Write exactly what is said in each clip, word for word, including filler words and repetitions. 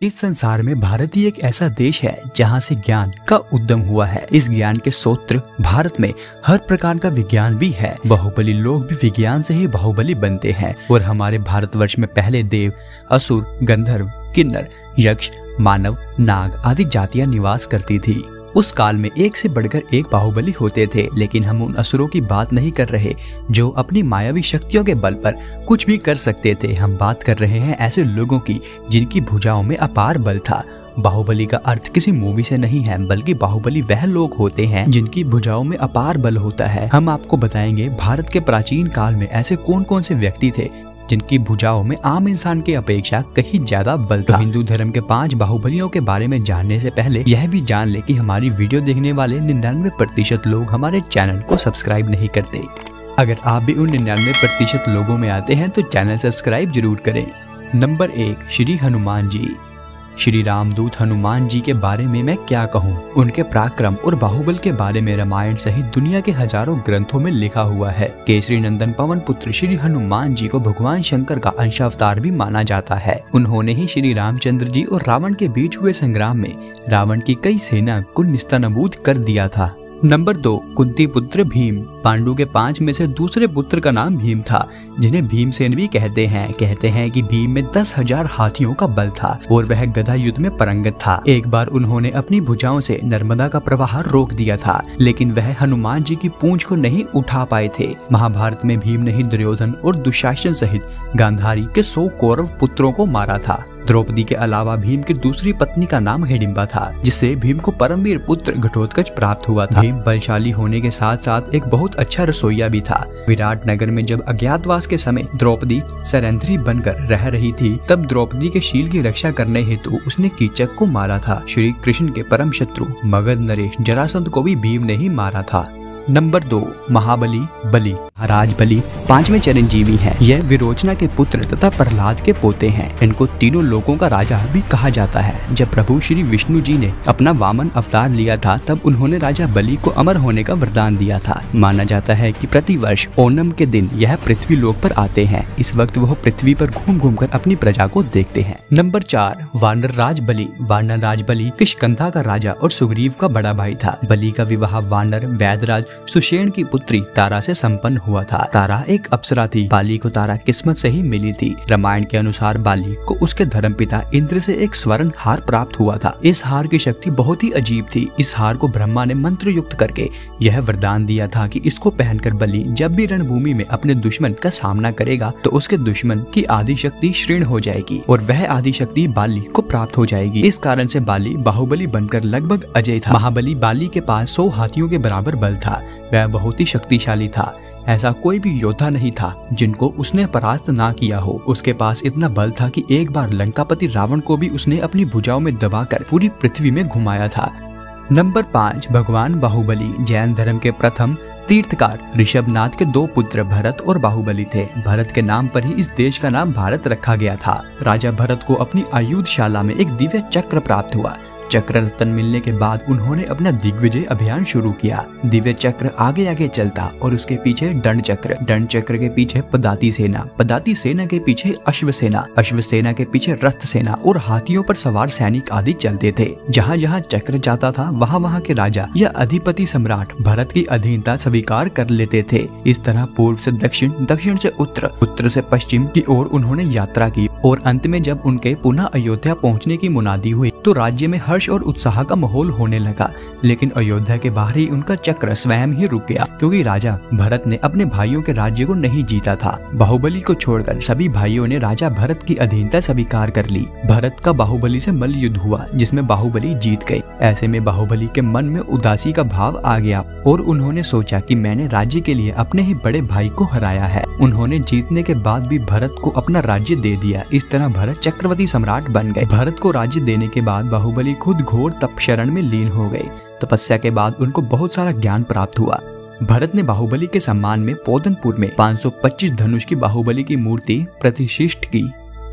इस संसार में भारत ही एक ऐसा देश है जहाँ से ज्ञान का उद्गम हुआ है। इस ज्ञान के स्रोत भारत में हर प्रकार का विज्ञान भी है। बाहुबली लोग भी विज्ञान से ही बाहुबली बनते हैं और हमारे भारतवर्ष में पहले देव, असुर, गंधर्व, किन्नर, यक्ष, मानव, नाग आदि जातियां निवास करती थी। उस काल में एक से बढ़कर एक बाहुबली होते थे, लेकिन हम उन असुरों की बात नहीं कर रहे जो अपनी मायावी शक्तियों के बल पर कुछ भी कर सकते थे। हम बात कर रहे हैं ऐसे लोगों की जिनकी भुजाओं में अपार बल था। बाहुबली का अर्थ किसी मूवी से नहीं है, बल्कि बाहुबली वह लोग होते हैं जिनकी भुजाओं में अपार बल होता है। हम आपको बताएंगे भारत के प्राचीन काल में ऐसे कौन कौन से व्यक्ति थे जिनकी भुजाओं में आम इंसान की अपेक्षा कहीं ज्यादा बल था। तो हिंदू धर्म के पांच बाहुबलियों के बारे में जानने से पहले यह भी जान ले कि हमारी वीडियो देखने वाले निन्यानवे प्रतिशत लोग हमारे चैनल को सब्सक्राइब नहीं करते। अगर आप भी उन निन्यानवे प्रतिशत लोगों में आते हैं तो चैनल सब्सक्राइब जरूर करें। नंबर एक, श्री हनुमान जी। श्री रामदूत हनुमान जी के बारे में मैं क्या कहूँ। उनके पराक्रम और बाहुबल के बारे में रामायण सहित दुनिया के हजारों ग्रंथों में लिखा हुआ है। केसरी नंदन पवन पुत्र श्री हनुमान जी को भगवान शंकर का अंशावतार भी माना जाता है। उन्होंने ही श्री रामचंद्र जी और रावण के बीच हुए संग्राम में रावण की कई सेना को निस्तनाबूद कर दिया था। नंबर दो, कुंती पुत्र भीम। पांडु के पांच में से दूसरे पुत्र का नाम भीम था, जिन्हें भीमसेन भी कहते हैं। कहते हैं कि भीम में दस हजार हाथियों का बल था और वह गदा युद्ध में पारंगत था। एक बार उन्होंने अपनी भुजाओं से नर्मदा का प्रवाह रोक दिया था, लेकिन वह हनुमान जी की पूंछ को नहीं उठा पाए थे। महाभारत में भीम ने ही दुर्योधन और दुशासन सहित गांधारी के सौ कौरव पुत्रों को मारा था। द्रौपदी के अलावा भीम की दूसरी पत्नी का नाम हिडिंबा था, जिससे भीम को परमवीर पुत्र घटोत्कच प्राप्त हुआ था। भीम बलशाली होने के साथ साथ एक बहुत अच्छा रसोइया भी था। विराट नगर में जब अज्ञातवास के समय द्रौपदी सरंध्री बनकर रह रही थी, तब द्रौपदी के शील की रक्षा करने हेतु उसने कीचक को मारा था। श्री कृष्ण के परम शत्रु मगध नरेश जरासंध को भी भीम ने ही मारा था। नंबर दो, महाबली बलि। महाराज बलि पांचवें चिरंजीवी हैं। यह विरोचना के पुत्र तथा प्रहलाद के पोते हैं। इनको तीनों लोकों का राजा भी कहा जाता है। जब प्रभु श्री विष्णु जी ने अपना वामन अवतार लिया था, तब उन्होंने राजा बलि को अमर होने का वरदान दिया था। माना जाता है कि प्रतिवर्ष ओणम के दिन यह पृथ्वी लोक पर आते हैं। इस वक्त वह पृथ्वी पर घूम घूम कर अपनी प्रजा को देखते हैं। नंबर चार, वानर राज बलि। वानर राज बलि किष्किंधा का राजा और सुग्रीव का बड़ा भाई था। बलि का विवाह वानर वैदराज सुषेण की पुत्री तारा से संपन्न हुआ था। तारा एक अप्सरा थी। बाली को तारा किस्मत से ही मिली थी। रामायण के अनुसार बाली को उसके धर्मपिता इंद्र से एक स्वर्ण हार प्राप्त हुआ था। इस हार की शक्ति बहुत ही अजीब थी। इस हार को ब्रह्मा ने मंत्र युक्त करके यह वरदान दिया था कि इसको पहनकर बलि जब भी रणभूमि में अपने दुश्मन का सामना करेगा तो उसके दुश्मन की आदि शक्ति क्षीण हो जाएगी और वह आदि शक्ति बाली को प्राप्त हो जाएगी। इस कारण से बाली बाहुबली बनकर लगभग अजय था। महाबली बाली के पास सौ हाथियों के बराबर बल था। वह बहुत ही शक्तिशाली था। ऐसा कोई भी योद्धा नहीं था जिनको उसने परास्त ना किया हो। उसके पास इतना बल था कि एक बार लंकापति रावण को भी उसने अपनी भुजाओं में दबाकर पूरी पृथ्वी में घुमाया था। नंबर पाँच, भगवान बाहुबली। जैन धर्म के प्रथम तीर्थकार ऋषभनाथ के दो पुत्र भरत और बाहुबली थे। भरत के नाम पर ही इस देश का नाम भारत रखा गया था। राजा भरत को अपनी आयुधशाला में एक दिव्य चक्र प्राप्त हुआ। चक्र रत्न मिलने के बाद उन्होंने अपना दिग्विजय अभियान शुरू किया। दिव्य चक्र आगे आगे चलता और उसके पीछे दंड चक्र, दंड चक्र के पीछे पदाती सेना, पदाती सेना के पीछे अश्व सेना, अश्व सेना के पीछे रथ सेना और हाथियों पर सवार सैनिक आदि चलते थे। जहाँ जहाँ चक्र जाता था वहाँ वहाँ के राजा या अधिपति सम्राट भरत की अधीनता स्वीकार कर लेते थे। इस तरह पूर्व से दक्षिण, दक्षिण से उत्तर, उत्तर से पश्चिम की ओर उन्होंने यात्रा की और अंत में जब उनके पुनः अयोध्या पहुँचने की मुनादी हुई तो राज्य में हर्ष और उत्साह का माहौल होने लगा। लेकिन अयोध्या के बाहर ही उनका चक्र स्वयं ही रुक गया, क्योंकि राजा भरत ने अपने भाइयों के राज्य को नहीं जीता था। बाहुबली को छोड़कर सभी भाइयों ने राजा भरत की अधीनता स्वीकार कर ली। भरत का बाहुबली से मल्ल युद्ध हुआ, जिसमें बाहुबली जीत गए। ऐसे में बाहुबली के मन में उदासी का भाव आ गया और उन्होंने सोचा कि मैंने राज्य के लिए अपने ही बड़े भाई को हराया है। उन्होंने जीतने के बाद भी भरत को अपना राज्य दे दिया। इस तरह भरत चक्रवर्ती सम्राट बन गए। भरत को राज्य देने के बाद बाहुबली खुद घोर तपशरण में लीन हो गए। तपस्या के बाद उनको बहुत सारा ज्ञान प्राप्त हुआ। भरत ने बाहुबली के सम्मान में पोदनपुर में पाँच सौ पच्चीस धनुष की बाहुबली की मूर्ति प्रतिष्ठित की।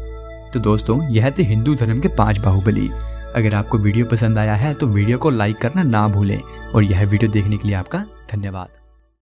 तो दोस्तों, यह थे हिंदू धर्म के पांच बाहुबली। अगर आपको वीडियो पसंद आया है तो वीडियो को लाइक करना ना भूलें और यह वीडियो देखने के लिए आपका धन्यवाद।